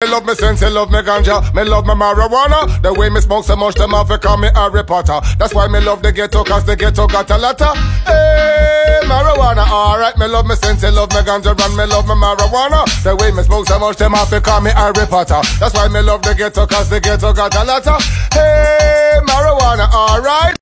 Me love me sense, love me ganja, me love me marijuana. The way me smoke so much, them have to call me Harry Potter. That's why me love the ghetto, cause the ghetto got a lotta. Hey, marijuana, alright. Me love me sense, love me ganja, and me love me marijuana. The way me smoke so much, them have to call me Harry Potter. That's why me love the ghetto, cause the ghetto got a lotta. Hey, marijuana, alright.